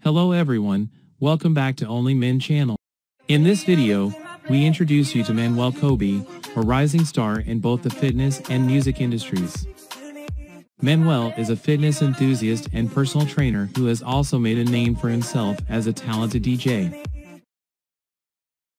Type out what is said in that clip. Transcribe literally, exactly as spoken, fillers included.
Hello everyone, welcome back to Only Men channel. In this video, we introduce you to Manuel Coby, a rising star in both the fitness and music industries. Manuel is a fitness enthusiast and personal trainer who has also made a name for himself as a talented D J.